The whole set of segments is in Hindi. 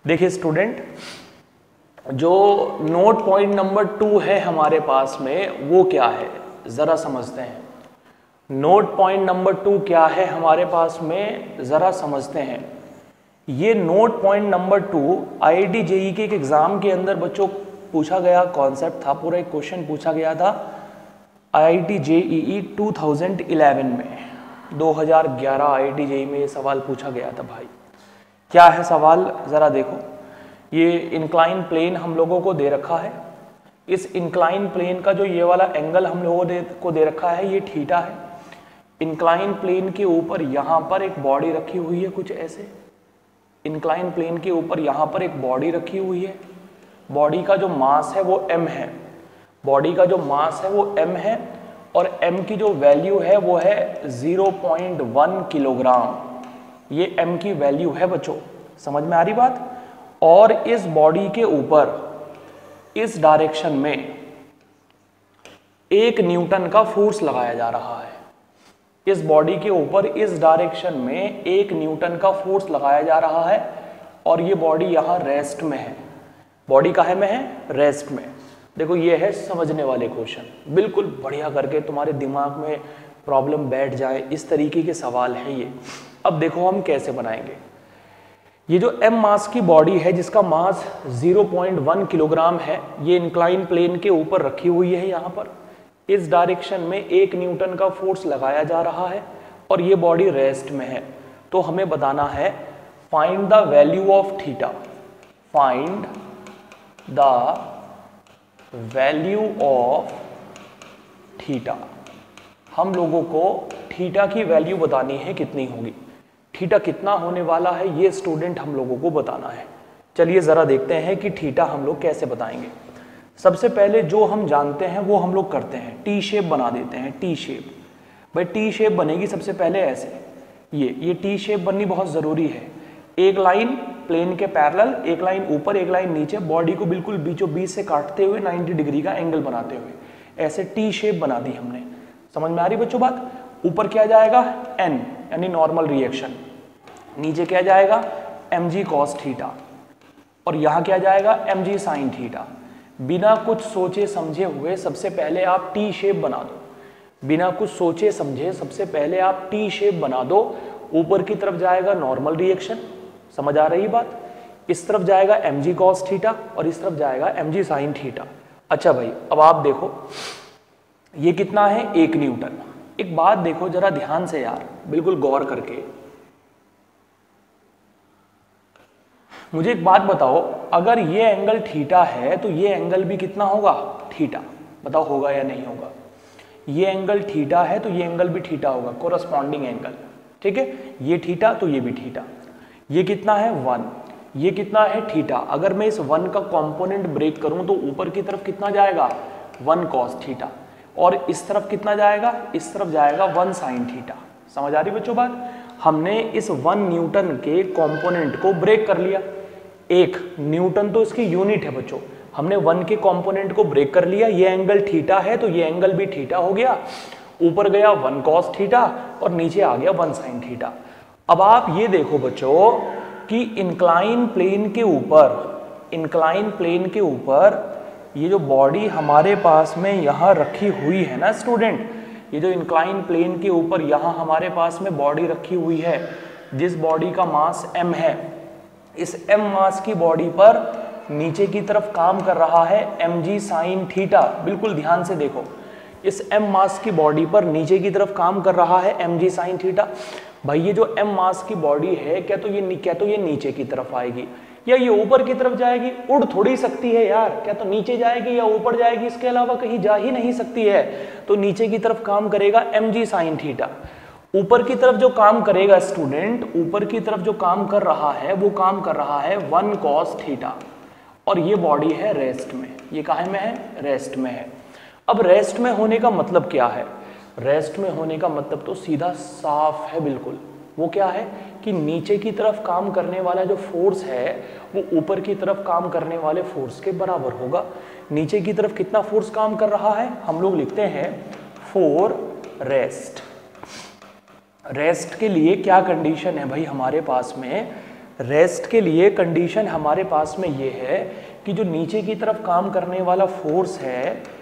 देखिए स्टूडेंट, जो नोट पॉइंट नंबर 2 है हमारे पास में वो क्या है जरा समझते हैं। नोट पॉइंट नंबर 2 क्या है हमारे पास में जरा समझते हैं। ये note point number 2 IIT JEE के एक एग्जाम के अंदर बच्चों पूछा गया कॉन्सेप्ट था, पूरा एक क्वेश्चन पूछा गया था आईआईटी जेईई 2011 में। 2011 आईआईटी जेईई में ये सवाल पूछा गया था भाई। क्या है सवाल जरा देखो। ये इंक्लाइन प्लेन हम लोगों को दे रखा है। इस इंक्लाइन प्लेन का जो ये वाला एंगल हम लोगों को दे रखा है ये थीटा है। इंक्लाइन प्लेन के ऊपर यहाँ पर एक बॉडी रखी हुई है कुछ ऐसे। इंक्लाइन प्लेन के ऊपर यहाँ पर एक बॉडी रखी हुई है। बॉडी का जो मास है वो m है। बॉडी का जो मास है वो m है और m की जो वैल्यू है वो है 0.1 किलोग्राम। ये m की वैल्यू है बच्चों, समझ में आ रही बात। और इस बॉडी के ऊपर इस डायरेक्शन में 1 न्यूटन का फोर्स लगाया जा रहा है। इस बॉडी के ऊपर इस डायरेक्शन में 1 न्यूटन का फोर्स लगाया जा रहा है और ये बॉडी यहाँ रेस्ट में है। बॉडी काहे में है? रेस्ट में। देखो ये है समझने वाले क्वेश्चन, बिल्कुल बढ़िया करके तुम्हारे दिमाग में प्रॉब्लम बैठ जाए इस तरीके के सवाल हैं ये। अब देखो हम कैसे बनाएंगे। ये जो m मास की बॉडी है जिसका मास 0.1 किलोग्राम है, ये इंक्लाइन प्लेन के ऊपर रखी हुई है। यहाँ पर इस डायरेक्शन में 1 न्यूटन का फोर्स लगाया जा रहा है और ये बॉडी रेस्ट में है। तो हमें बताना है find the value of theta. Find the value of theta. हम लोगों को थीटा की वैल्यू बतानी है कितनी होगी। थीटा कितना होने वाला है ये स्टूडेंट हम लोगों को बताना है। चलिए जरा देखते हैं कि थीटा हम लोग कैसे बताएंगे। सबसे पहले जो हम जानते हैं वो हम लोग करते हैं, टी शेप बना देते हैं। टी शेप, भाई टी शेप बनेगी सबसे पहले ऐसे। ये टी शेप बननी बहुत जरूरी है। एक लाइन प्लेन के पैरेलल, एक लाइन ऊपर एक लाइन नीचे, बॉडी को बिल्कुल बीचों बीच से काटते हुए 90 डिग्री का एंगल बनाते हुए ऐसे टी शेप बना दी हमने। समझ में आ रही बच्चों बात। ऊपर क्या जाएगा n यानी नॉर्मल रिएक्शन, नीचे क्या जाएगा mg cos थीटा और यहाँ क्या जाएगा mg sin थीटा। बिना कुछ सोचे समझे हुए सबसे पहले आप टी शेप बना दो। बिना कुछ सोचे समझे सबसे पहले आप टी शेप बना दो। ऊपर की तरफ जाएगा नॉर्मल रिएक्शन, समझ आ रही बात। इस तरफ जाएगा mg cos थीटा और इस तरफ जाएगा mg sin थीटा। अच्छा भाई अब आप देखो ये कितना है 1 न्यूटन। एक बात देखो जरा ध्यान से यार, बिल्कुल गौर करके मुझे एक बात बताओ, अगर ये एंगल थीटा है तो ये एंगल भी कितना होगा? थीटा। बताओ होगा या नहीं होगा? ये एंगल थीटा है तो ये एंगल भी थीटा होगा, कोरस्पॉन्डिंग एंगल। ठीक है, ये थीटा तो ये भी थीटा। ये कितना है 1, ये कितना है थीटा। अगर मैं इस 1 का कंपोनेंट ब्रेक करूं तो ऊपर की तरफ कितना जाएगा 1 cos थीटा और इस तरफ कितना जाएगा? इस तरफ जाएगा 1 sin थीटा। समझ आ रही बच्चों बात। हमने इस 1 न्यूटन के कंपोनेंट को ब्रेक कर लिया। 1 न्यूटन तो इसकी यूनिट है बच्चों। हमने 1 के कंपोनेंट को ब्रेक कर लिया। ये एंगल थीटा है तो ये एंगल भी थीटा हो गया। ऊपर गया 1 cos थीटा और नीचे आ गया 1 sin थीटा। अब आप ये देखो बच्चों कि इंक्लाइन प्लेन के ऊपर ये जो बॉडी हमारे पास में यहाँ रखी हुई है ना स्टूडेंट, ये जो इंक्लाइन प्लेन के ऊपर यहाँ हमारे पास में बॉडी रखी हुई है, जिस बॉडी का मास m है, इस m मास की बॉडी पर नीचे की तरफ काम कर रहा है mg sin थीटा। बिल्कुल ध्यान से देखो, इस m मास की बॉडी पर नीचे की तरफ काम कर रहा है mg sin थीटा। भाई ये जो m मास की बॉडी है क्या तो ये नीचे की तरफ आएगी या ये ऊपर की तरफ जाएगी? उड़ थोड़ी सकती है यार। क्या तो नीचे जाएगी या ऊपर जाएगी, इसके अलावा कहीं जा ही नहीं सकती है। तो नीचे की तरफ काम करेगा mg sin थीटा। ऊपर की तरफ जो काम करेगा स्टूडेंट, ऊपर की तरफ जो काम कर रहा है वो काम कर रहा है 1 cos थीटा और ये बॉडी है रेस्ट में। ये काहे में है? रेस्ट में है। अब रेस्ट में होने का मतलब क्या है? रेस्ट में होने का मतलब तो सीधा साफ है बिल्कुल। वो क्या है कि नीचे की तरफ काम करने वाला जो फोर्स है वो ऊपर की तरफ काम करने वाले फोर्स के बराबर होगा। नीचे की तरफ कितना फोर्स काम कर रहा है? हम लोग लिखते हैं फॉर रेस्ट। रेस्ट के लिए क्या कंडीशन है भाई हमारे पास में? रेस्ट के लिए कंडीशन हमारे पास में ये है कि जो नीचे की तरफ काम करने वाला फोर्स है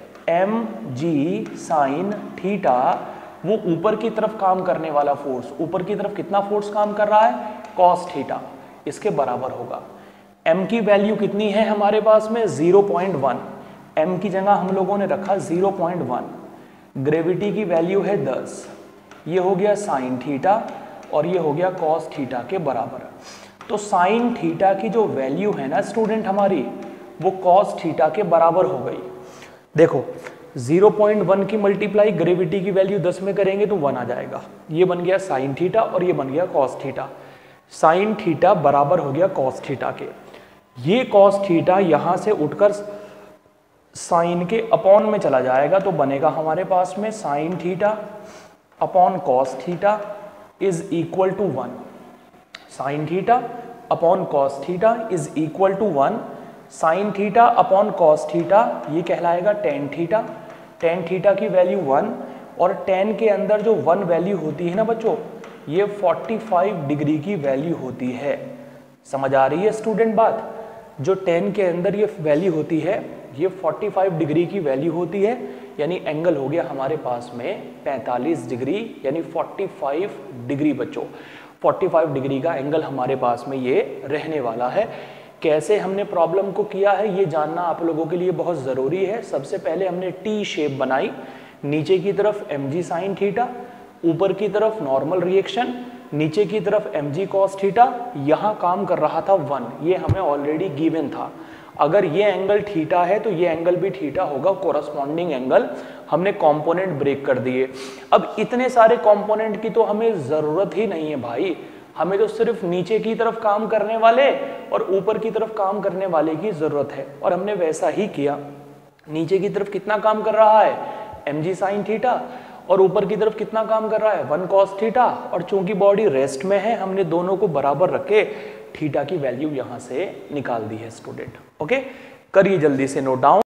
mg साइन थीटा, वो ऊपर की तरफ काम करने वाला फोर्स, ऊपर की तरफ कितना फोर्स काम कर रहा है, कॉस थीटा, इसके बराबर होगा। m की वैल्यू कितनी है हमारे पास में 0.1, m की जगह हम लोगों ने रखा 0.1, ग्रेविटी की वैल्यू है 10, ये हो गया साइन थीटा और ये हो गया कॉस थीटा के बराबर। तो साइन थीटा की जो वैल्यू है ना स्टूडेंट हमारी, वो कॉस थीटा के बराबर हो गई। देखो 0.1 की मल्टीप्लाई ग्रेविटी की वैल्यू 10 में करेंगे तो 1 आ जाएगा, ये बन गया साइन थीटा और ये बन गया कॉस थीटा। साइन थीटा बराबर हो गया कॉस थीटा के, ये कॉस थीटा यहां से उठकर साइन के अपॉन में चला जाएगा, तो बनेगा हमारे पास में sine theta upon cos theta is equal to 1। Sine theta upon cos theta is equal to 1। Sine theta upon cos theta ये कहलाएगा टेन थीटा, टेन थीटा की वैल्यू 1, और टेन के अंदर जो 1 वैल्यू होती है ना बच्चों, ये 45 डिग्री की वैल्यू होती है। समझ आ रही है स्टूडेंट बात? जो 10 के अंदर ये वैल्यू होती है, ये 45 डिग्री की वैल्यू होती है, यानी एंगल हो गया हमारे पास में 45 डिग्री, यानी 45 डिग्री बच्चों, 45 डिग्री का एंगल हमारे पास में ये रहने वाला है। कैसे हमने प्रॉब्लम को किया है ये जानना आप लोगों के लिए बहुत ज़रूरी है। सबसे पहले हमने टी शेप बनाई, नीचे की तरफ mg साइन थीटा, ऊपर की तरफ नॉर्मल रिएक्शन, नीचे की तरफ mg cos थीटा, यहाँ काम कर रहा था 1, ये हमें ऑलरेडी गिवन था। अगर ये एंगल थीटा है तो ये एंगल भी थीटा होगा, कोरस्पॉन्डिंग एंगल। हमने कंपोनेंट ब्रेक कर दिए। अब इतने सारे कंपोनेंट की तो हमें ज़रूरत ही नहीं है भाई, हमें तो सिर्फ नीचे की तरफ काम करने वाले और ऊपर की तरफ काम करने वाले की ज़रूरत है, और हमने वैसा ही किया। नीचे की तरफ कितना काम कर रहा है, mg साइन थीटा, और ऊपर की तरफ कितना काम कर रहा है, 1 cos थीटा, और चूंकि बॉडी रेस्ट में है हमने दोनों को बराबर रख के थीटा की वैल्यू यहां से निकाल दी है स्टूडेंट। ओके, करिए जल्दी से नोट डाउन।